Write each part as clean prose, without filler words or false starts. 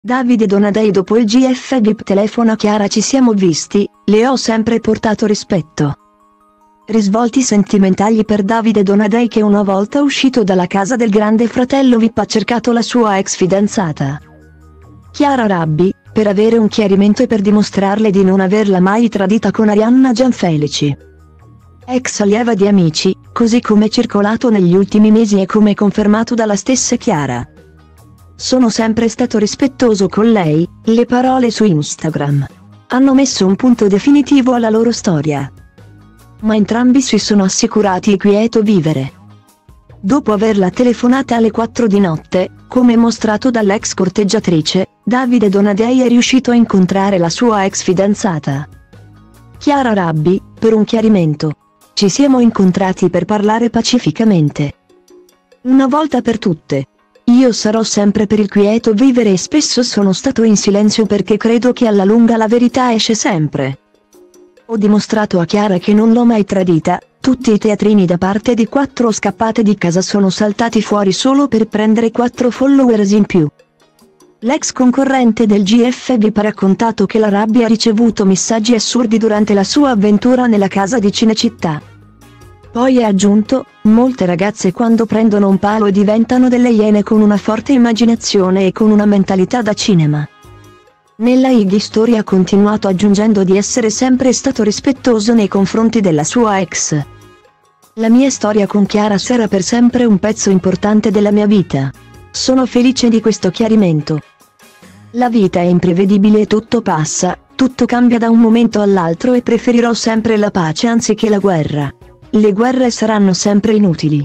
Davide Donadei dopo il GF VIP telefona Chiara: ci siamo visti, le ho sempre portato rispetto. Risvolti sentimentali per Davide Donadei, che una volta uscito dalla casa del grande fratello VIP ha cercato la sua ex fidanzata Chiara Rabbi, per avere un chiarimento e per dimostrarle di non averla mai tradita con Arianna Gianfelici, ex allieva di Amici, così come circolato negli ultimi mesi e come confermato dalla stessa Chiara. Sono sempre stato rispettoso con lei, le parole su Instagram hanno messo un punto definitivo alla loro storia. Ma entrambi si sono assicurati quieto vivere. Dopo averla telefonata alle 4 di notte, come mostrato dall'ex corteggiatrice, Davide Donadei è riuscito a incontrare la sua ex fidanzata Chiara Rabbi, per un chiarimento. Ci siamo incontrati per parlare pacificamente. Una volta per tutte. Io sarò sempre per il quieto vivere e spesso sono stato in silenzio perché credo che alla lunga la verità esce sempre. Ho dimostrato a Chiara che non l'ho mai tradita, tutti i teatrini da parte di 4 scappate di casa sono saltati fuori solo per prendere 4 followers in più. L'ex concorrente del GF VIP ha raccontato che la Rabbi ha ricevuto messaggi assurdi durante la sua avventura nella casa di Cinecittà. Poi ha aggiunto: molte ragazze quando prendono un palo diventano delle iene con una forte immaginazione e con una mentalità da cinema. Nella IG Story ha continuato aggiungendo di essere sempre stato rispettoso nei confronti della sua ex. La mia storia con Chiara sarà per sempre un pezzo importante della mia vita. Sono felice di questo chiarimento. La vita è imprevedibile e tutto passa, tutto cambia da un momento all'altro e preferirò sempre la pace anziché la guerra. Le guerre saranno sempre inutili.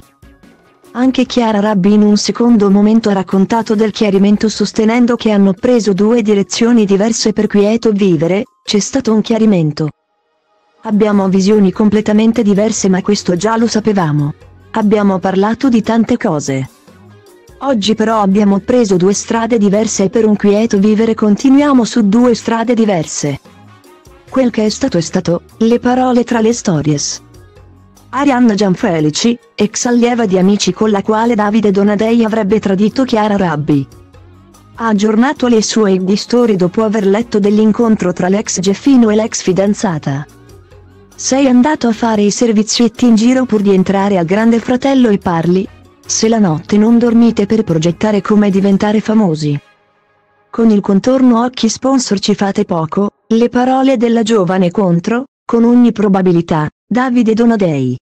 Anche Chiara Rabbi in un secondo momento ha raccontato del chiarimento sostenendo che hanno preso 2 direzioni diverse per quieto vivere. C'è stato un chiarimento. Abbiamo visioni completamente diverse, ma questo già lo sapevamo. Abbiamo parlato di tante cose. Oggi però abbiamo preso 2 strade diverse e per un quieto vivere continuiamo su 2 strade diverse. Quel che è stato, le parole tra le stories. Arianna Gianfelici, ex allieva di Amici con la quale Davide Donadei avrebbe tradito Chiara Rabbi, ha aggiornato le sue IG Story dopo aver letto dell'incontro tra l'ex Geffino e l'ex fidanzata. Sei andato a fare i servizietti in giro pur di entrare al grande fratello e parli? Se la notte non dormite per progettare come diventare famosi. Con il contorno occhi sponsor ci fate poco, le parole della giovane contro, con ogni probabilità, Davide Donadei.